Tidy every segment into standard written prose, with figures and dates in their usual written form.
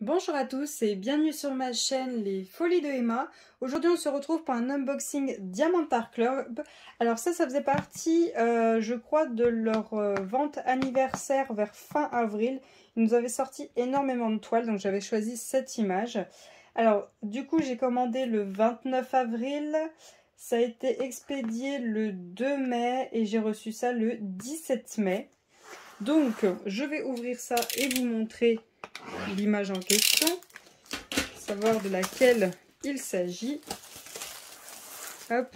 Bonjour à tous et bienvenue sur ma chaîne Les Folies de Emma. Aujourd'hui on se retrouve pour un unboxing Diamant Art Club. Alors ça faisait partie je crois de leur vente anniversaire vers fin avril. Ils nous avaient sorti énormément de toiles, donc j'avais choisi cette image. Alors du coup j'ai commandé le 29 avril, ça a été expédié le 2 mai et j'ai reçu ça le 17 mai. Donc je vais ouvrir ça et vous montrer l'image en question, savoir de laquelle il s'agit. Hop.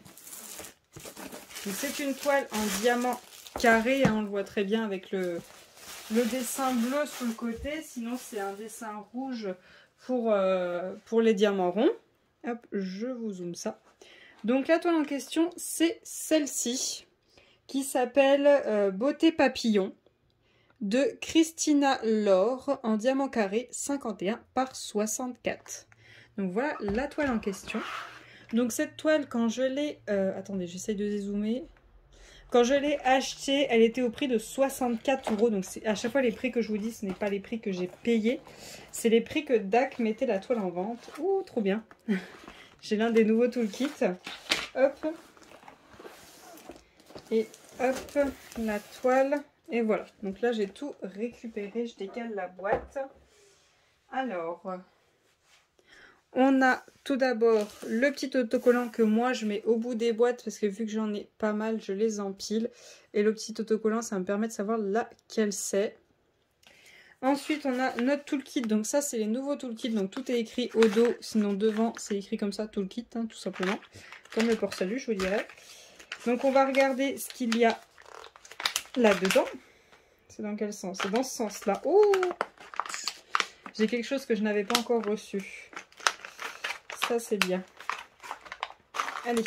C'est une toile en diamant carré, hein, on le voit très bien avec le dessin bleu sur le côté, sinon c'est un dessin rouge pour les diamants ronds. Hop, je vous zoome ça. Donc la toile en question, c'est celle-ci, qui s'appelle Beauté Papillon, de Christina Laure en diamant carré 51 par 64. Donc voilà la toile en question. Donc cette toile, quand je l'ai... attendez, j'essaye de dézoomer. Quand je l'ai achetée, elle était au prix de 64 €. Donc à chaque fois les prix que je vous dis, ce n'est pas les prix que j'ai payés. C'est les prix que DAC mettait la toile en vente. Ouh, trop bien. J'ai l'un des nouveaux toolkits. Hop. Et hop, la toile... Et voilà, donc là j'ai tout récupéré, je décale la boîte. Alors, on a tout d'abord le petit autocollant que moi je mets au bout des boîtes parce que vu que j'en ai pas mal, je les empile. Et le petit autocollant, ça me permet de savoir laquelle c'est. Ensuite, on a notre toolkit, donc ça c'est les nouveaux toolkits, donc tout est écrit au dos, sinon devant c'est écrit comme ça, toolkit, hein, tout simplement. Comme le port-salut, je vous dirais. Donc on va regarder ce qu'il y a là-dedans. C'est dans quel sens? C'est dans ce sens-là. Oh! J'ai quelque chose que je n'avais pas encore reçu. Ça, c'est bien. Allez.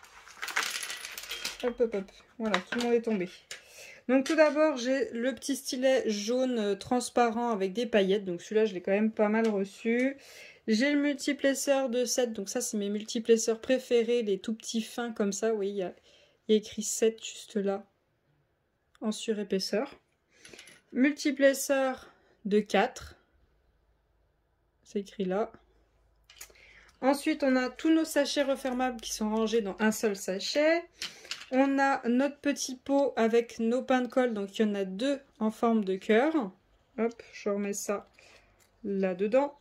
Hop, hop, hop. Voilà, tout le monde est tombé. Donc tout d'abord, j'ai le petit stylet jaune transparent avec des paillettes. Donc celui-là, je l'ai quand même pas mal reçu. J'ai le multiplesseur de 7. Donc ça, c'est mes multiplesseurs préférés. Les tout petits fins comme ça. Oui, il y a écrit 7 juste là. En surépaisseur. Multiplesseur de 4. C'est écrit là. Ensuite, on a tous nos sachets refermables qui sont rangés dans un seul sachet. On a notre petit pot avec nos pains de colle. Donc, il y en a deux en forme de cœur. Hop, je remets ça là-dedans.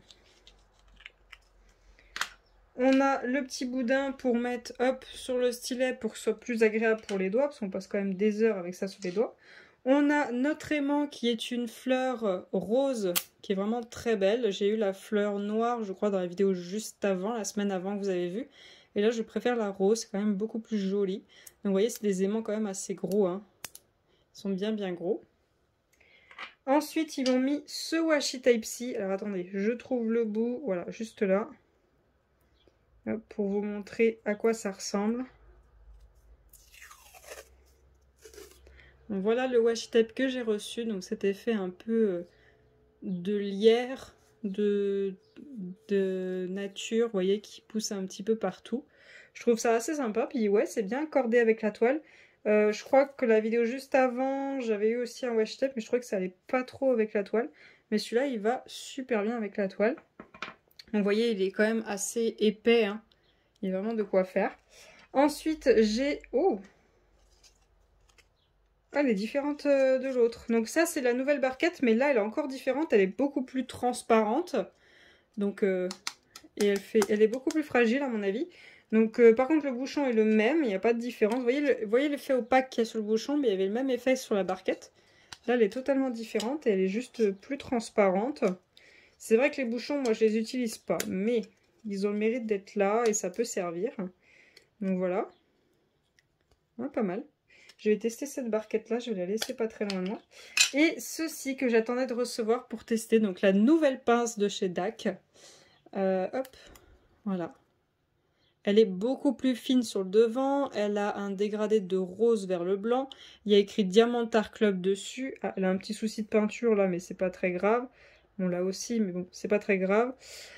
On a le petit boudin pour mettre hop, sur le stylet pour que ce soit plus agréable pour les doigts. Parce qu'on passe quand même des heures avec ça sur les doigts. On a notre aimant qui est une fleur rose qui est vraiment très belle. J'ai eu la fleur noire, je crois, dans la vidéo juste avant, la semaine avant que vous avez vu. Et là, je préfère la rose, c'est quand même beaucoup plus joli. Donc, vous voyez, c'est des aimants quand même assez gros. Hein. Ils sont bien, bien gros. Ensuite, ils m'ont mis ce washi Type-C. Alors, attendez, je trouve le bout. Voilà, juste là. Hop, pour vous montrer à quoi ça ressemble. Donc voilà le washi tape que j'ai reçu, donc cet effet un peu de lierre, de nature, vous voyez, qui pousse un petit peu partout. Je trouve ça assez sympa, puis ouais, c'est bien accordé avec la toile. Je crois que la vidéo juste avant, j'avais eu aussi un washi tape, mais je trouvais que ça allait pas trop avec la toile. Mais celui-là, il va super bien avec la toile. Donc vous voyez, il est quand même assez épais, hein. Il y a vraiment de quoi faire. Ensuite, j'ai... Oh! Elle est différente de l'autre. Donc ça, c'est la nouvelle barquette, mais là, elle est encore différente. Elle est beaucoup plus transparente. Donc, et elle est beaucoup plus fragile, à mon avis. Donc, par contre, le bouchon est le même. Il n'y a pas de différence. Vous voyez l'effet opaque qu'il y a sur le bouchon, mais il y avait le même effet sur la barquette. Là, elle est totalement différente et elle est juste plus transparente. C'est vrai que les bouchons, moi, je les utilise pas. Mais ils ont le mérite d'être là et ça peut servir. Donc, voilà. Ouais, pas mal. Je vais tester cette barquette-là, je vais la laisser pas très loin de moi. Et ceci que j'attendais de recevoir pour tester, donc la nouvelle pince de chez DAC. Hop, voilà. Elle est beaucoup plus fine sur le devant, elle a un dégradé de rose vers le blanc. Il y a écrit Diamant Art Club dessus. Ah, elle a un petit souci de peinture là, mais c'est pas très grave. On l'a aussi, mais bon, c'est pas très grave.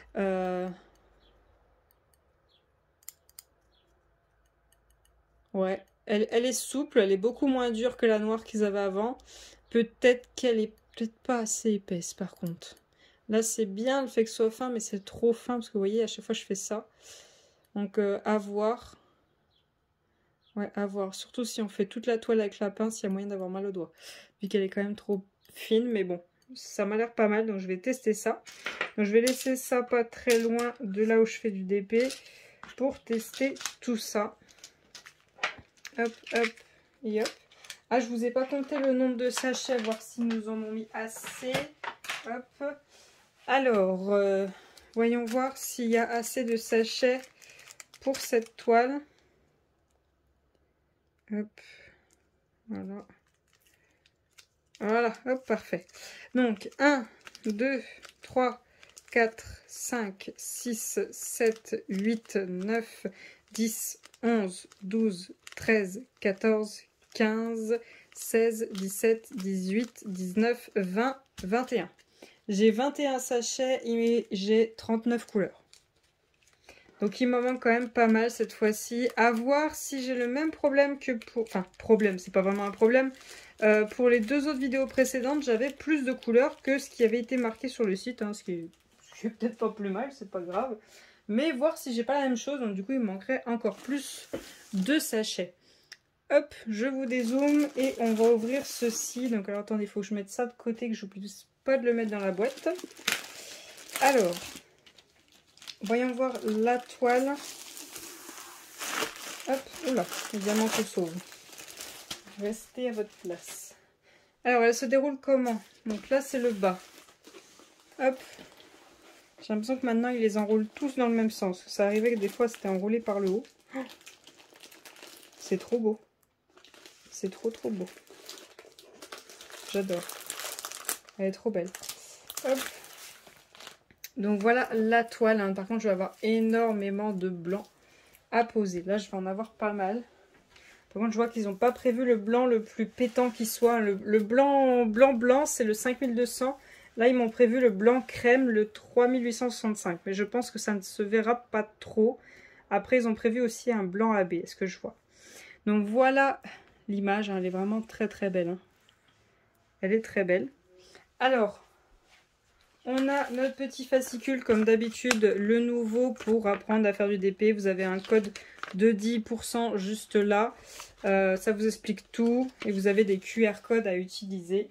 Ouais. Elle est souple, elle est beaucoup moins dure que la noire qu'ils avaient avant. Peut-être qu'elle est peut-être pas assez épaisse par contre. Là, c'est bien le fait que ce soit fin, mais c'est trop fin parce que vous voyez, à chaque fois, je fais ça. Donc, à voir. Ouais, à voir. Surtout si on fait toute la toile avec la pince, il y a moyen d'avoir mal au doigt. Vu qu'elle est quand même trop fine, mais bon, ça m'a l'air pas mal, donc je vais tester ça. Donc, je vais laisser ça pas très loin de là où je fais du DP pour tester tout ça. Hop, hop, et hop. Ah, je vous ai pas compté le nombre de sachets, voir s'ils nous en ont mis assez. Hop. Alors, voyons voir s'il y a assez de sachets pour cette toile. Hop. Voilà. Voilà, hop, parfait. Donc, 1, 2, 3, 4, 5, 6, 7, 8, 9, 10, 11, 12, 13, 14, 15, 16, 17, 18, 19, 20, 21. J'ai 21 sachets et j'ai 39 couleurs. Donc il m'en manque quand même pas mal cette fois-ci. À voir si j'ai le même problème que pour... Enfin, problème, c'est pas vraiment un problème. Pour les deux autres vidéos précédentes, j'avais plus de couleurs que ce qui avait été marqué sur le site. Hein, ce qui est peut-être pas plus mal, c'est pas grave. Mais voir si j'ai pas la même chose. Donc du coup, il me manquerait encore plus de sachets. Hop, je vous dézoome et on va ouvrir ceci. Donc alors attendez, il faut que je mette ça de côté, que je n'oublie pas de le mettre dans la boîte. Alors, voyons voir la toile. Hop, oula, évidemment que sauve. Restez à votre place. Alors, elle se déroule comment? Donc là, c'est le bas. Hop. J'ai l'impression que maintenant, ils les enroulent tous dans le même sens. Ça arrivait que des fois, c'était enroulé par le haut. Oh, c'est trop beau. C'est trop beau. J'adore. Elle est trop belle. Hop. Donc voilà la toile. Hein. Par contre, je vais avoir énormément de blanc à poser. Là, je vais en avoir pas mal. Par contre, je vois qu'ils n'ont pas prévu le blanc le plus pétant qui soit. Le blanc, c'est le 5200. Là, ils m'ont prévu le blanc crème, le 3865. Mais je pense que ça ne se verra pas trop. Après, ils ont prévu aussi un blanc AB, est-ce que je vois. Donc voilà l'image. Hein. Elle est vraiment très belle. Hein. Elle est très belle. Alors, on a notre petit fascicule, comme d'habitude, le nouveau pour apprendre à faire du DP. Vous avez un code de 10% juste là. Ça vous explique tout. Et vous avez des QR codes à utiliser.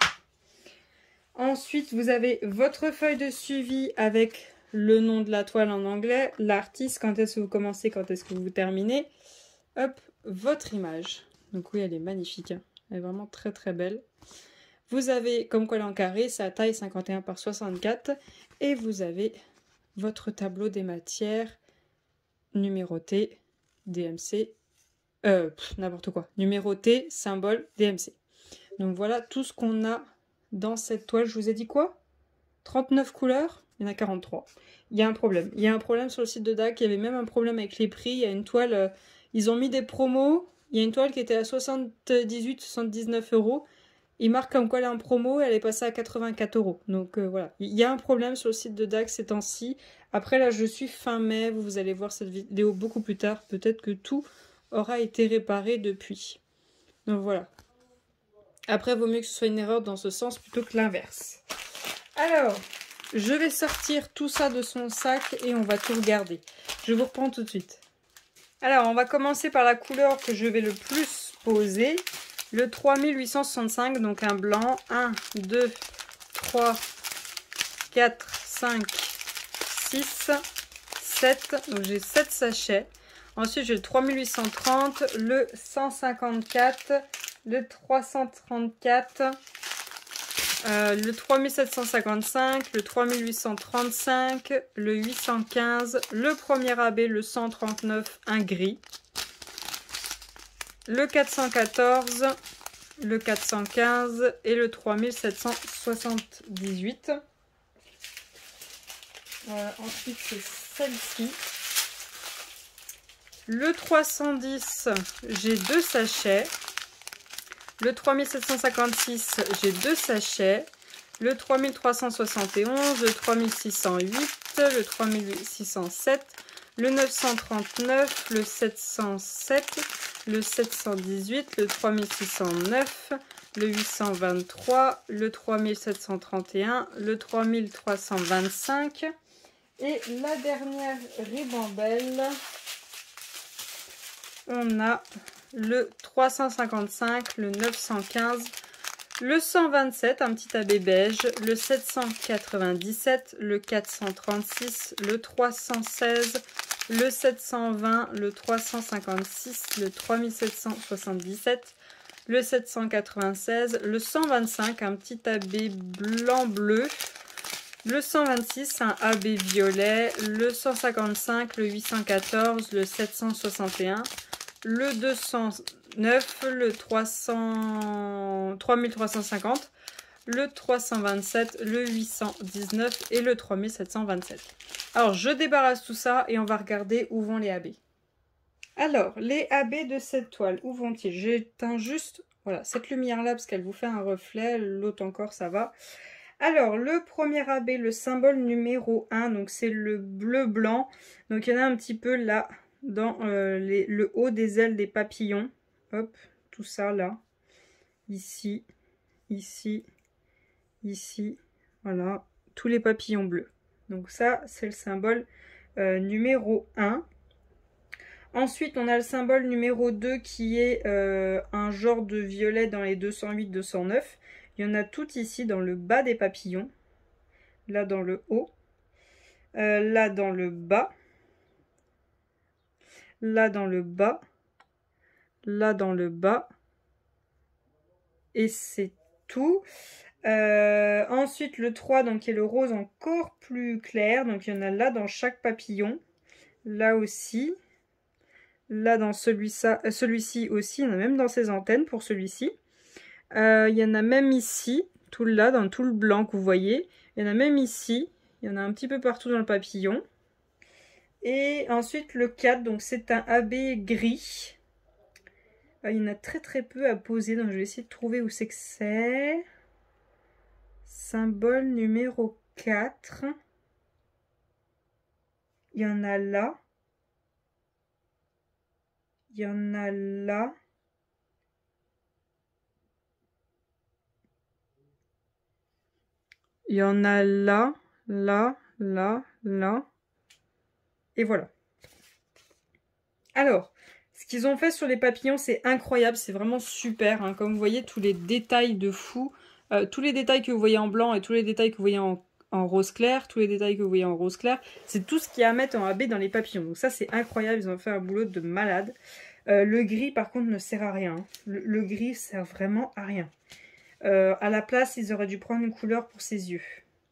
Ensuite, vous avez votre feuille de suivi avec le nom de la toile en anglais, l'artiste, quand est-ce que vous commencez, quand est-ce que vous terminez. Hop, votre image. Donc oui, elle est magnifique. Hein. Elle est vraiment très belle. Vous avez, comme quoi elle est en carré, sa taille 51 par 64. Et vous avez votre tableau des matières numéroté DMC. N'importe quoi. Numéroté, symbole, DMC. Donc voilà tout ce qu'on a dans cette toile. Je vous ai dit quoi? 39 couleurs? Il y en a 43. Il y a un problème. Il y a un problème sur le site de DAC. Il y avait même un problème avec les prix. Il y a une toile... ils ont mis des promos. Il y a une toile qui était à 78-79 €. Il marque comme quoi elle est en promo, elle est passée à 84 €. Donc voilà, il y a un problème sur le site de DAC ces temps-ci. Après là, je suis fin mai, vous allez voir cette vidéo beaucoup plus tard. Peut-être que tout aura été réparé depuis. Donc voilà. Après, il vaut mieux que ce soit une erreur dans ce sens plutôt que l'inverse. Alors, je vais sortir tout ça de son sac et on va tout regarder. Je vous reprends tout de suite. Alors, on va commencer par la couleur que je vais le plus poser. Le 3865, donc un blanc. 1, 2, 3, 4, 5, 6, 7. Donc j'ai 7 sachets. Ensuite, j'ai le 3830, le 154, le 334, le 3755, le 3835, le 815, le premier AB, le 139, un gris. Le 414, le 415 et le 3778. Ensuite, c'est celle-ci. Le 310, j'ai 2 sachets. Le 3756, j'ai 2 sachets. Le 3371, le 3608, le 3607, le 939, le 707, le 718, le 3609, le 823, le 3731, le 3325 et la dernière ribambelle, on a le 355, le 915, le 127, un petit abbé beige, le 797, le 436, le 316, le 720, le 356, le 3777, le 796, le 125, un petit abbé blanc-bleu, le 126, un abbé violet, le 155, le 814, le 761, le 209, le 3350, le 327, le 819 et le 3727. Alors, je débarrasse tout ça et on va regarder où vont les AB. Alors, les AB de cette toile, où vont-ils? J'éteins juste, voilà, cette lumière-là parce qu'elle vous fait un reflet, l'autre encore, ça va. Alors, le premier AB, le symbole numéro 1, donc c'est le bleu-blanc. Donc, il y en a un petit peu là, dans le haut des ailes des papillons. Hop, tout ça là. Ici, ici, ici. Voilà, tous les papillons bleus. Donc ça, c'est le symbole numéro 1. Ensuite, on a le symbole numéro 2 qui est un genre de violet dans les 208-209. Il y en a toutes ici dans le bas des papillons. Là dans le haut. Là dans le bas. Là dans le bas. Là dans le bas. Et c'est tout. Ensuite, le 3, donc, qui est le rose encore plus clair. Donc, il y en a là dans chaque papillon. Là aussi. Là dans celui-ci aussi. Il y en a même dans ses antennes pour celui-ci. Il y en a même ici. Tout là, dans tout le blanc que vous voyez. Il y en a même ici. Il y en a un petit peu partout dans le papillon. Et ensuite, le 4, donc c'est un AB gris. Il y en a très très peu à poser. Donc, je vais essayer de trouver où c'est que c'est. Symbole numéro 4. Il y en a là. Il y en a là. Il y en a là, là, là, là. Et voilà. Alors, ce qu'ils ont fait sur les papillons, c'est incroyable. C'est vraiment super. Hein. Comme vous voyez, tous les détails de fou. Tous les détails que vous voyez en blanc et tous les détails que vous voyez en rose clair. Tous les détails que vous voyez en rose clair. C'est tout ce qu'il y a à mettre en AB dans les papillons. Donc ça, c'est incroyable. Ils ont fait un boulot de malade. Le gris, par contre, ne sert à rien. Le gris sert vraiment à rien. À la place, ils auraient dû prendre une couleur pour ses yeux.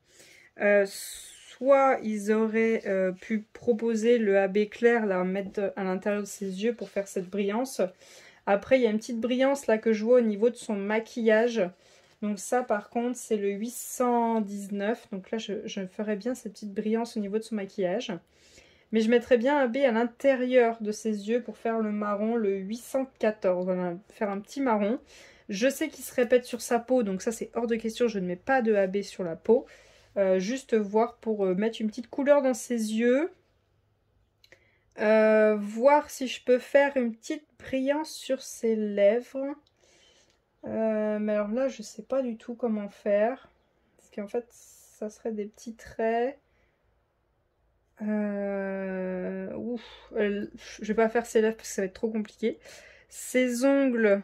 Soit ils auraient pu proposer le AB clair, là, mettre à l'intérieur de ses yeux pour faire cette brillance. Après, il y a une petite brillance là que je vois au niveau de son maquillage. Donc ça, par contre, c'est le 819. Donc là, je ferais bien cette petite brillance au niveau de son maquillage. Mais je mettrais bien un AB à l'intérieur de ses yeux pour faire le marron, le 814. On va faire un petit marron. Je sais qu'il se répète sur sa peau, donc ça c'est hors de question, je ne mets pas de AB sur la peau. Juste voir pour mettre une petite couleur dans ses yeux. Voir si je peux faire une petite brillance sur ses lèvres. Mais alors là, je ne sais pas du tout comment faire. Parce qu'en fait, ça serait des petits traits. Je vais pas faire ses lèvres parce que ça va être trop compliqué. Ses ongles...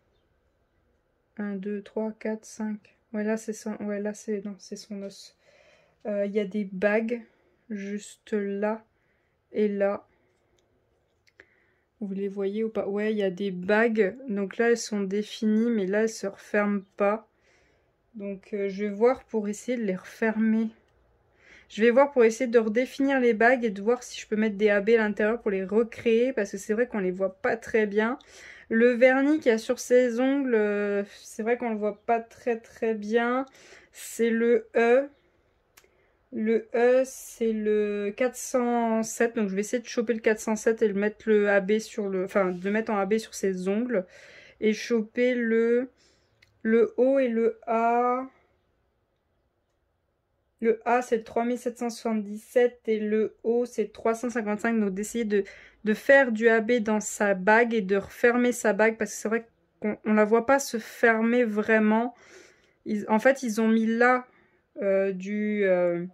1, 2, 3, 4, 5. Ouais, là, c'est son... Ouais, là, c'est... Non, c'est son os. Il y a des bagues juste là et là. Vous les voyez ou pas? Ouais, il y a des bagues. Donc là, elles sont définies, mais là, elles se referment pas. Donc, je vais voir pour essayer de les refermer. Je vais voir pour essayer de redéfinir les bagues et de voir si je peux mettre des AB à l'intérieur pour les recréer. Parce que c'est vrai qu'on les voit pas très bien. Le vernis qu'il y a sur ses ongles, c'est vrai qu'on le voit pas très très bien. C'est le E. Le E, c'est le 407. Donc je vais essayer de choper le 407 et de mettre le AB sur le... Enfin, de mettre en AB sur ses ongles. Et choper le O et le A. Le A c'est 3777 et le O c'est 355. Donc d'essayer de faire du AB dans sa bague et de refermer sa bague parce que c'est vrai qu'on ne la voit pas se fermer vraiment. En fait ils ont mis là du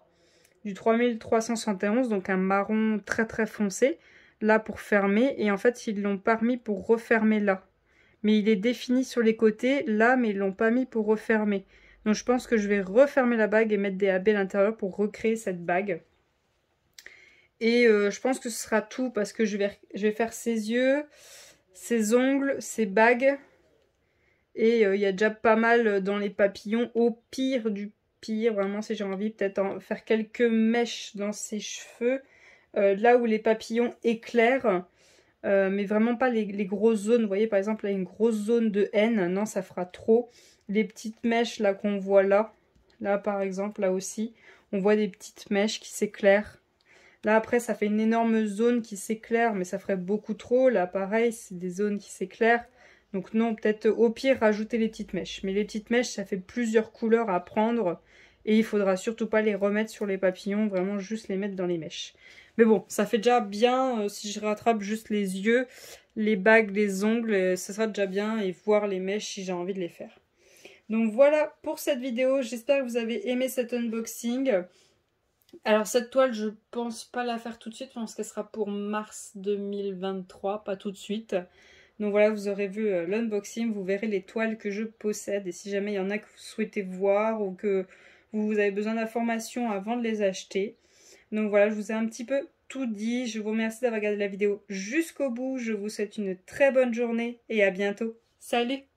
3371, donc un marron très très foncé, là pour fermer. Et en fait ils l'ont pas mis pour refermer là. Mais il est défini sur les côtés là, mais ils l'ont pas mis pour refermer. Donc je pense que je vais refermer la bague et mettre des AB à l'intérieur pour recréer cette bague. Et je pense que ce sera tout parce que je vais faire ses yeux, ses ongles, ses bagues. Et il y a déjà pas mal dans les papillons. Au pire du pire, vraiment si j'ai envie, peut-être en faire quelques mèches dans ses cheveux. Là où les papillons éclairent. Mais vraiment pas les grosses zones. Vous voyez par exemple là une grosse zone de haine. Non, ça fera trop. Les petites mèches là qu'on voit là. Là par exemple, là aussi. On voit des petites mèches qui s'éclairent. Là après ça fait une énorme zone qui s'éclaire. Mais ça ferait beaucoup trop. Là pareil c'est des zones qui s'éclairent. Donc non, peut-être au pire rajouter les petites mèches. Mais les petites mèches ça fait plusieurs couleurs à prendre. Et il faudra surtout pas les remettre sur les papillons. Vraiment juste les mettre dans les mèches. Mais bon, ça fait déjà bien, si je rattrape juste les yeux, les bagues, les ongles, ça sera déjà bien, et voir les mèches si j'ai envie de les faire. Donc voilà pour cette vidéo, j'espère que vous avez aimé cet unboxing. Alors cette toile, je pense pas la faire tout de suite, je pense qu'elle sera pour mars 2023, pas tout de suite. Donc voilà, vous aurez vu l'unboxing, vous verrez les toiles que je possède, et si jamais il y en a que vous souhaitez voir, ou que vous avez besoin d'informations avant de les acheter. Donc voilà, je vous ai un petit peu tout dit. Je vous remercie d'avoir regardé la vidéo jusqu'au bout. Je vous souhaite une très bonne journée et à bientôt. Salut!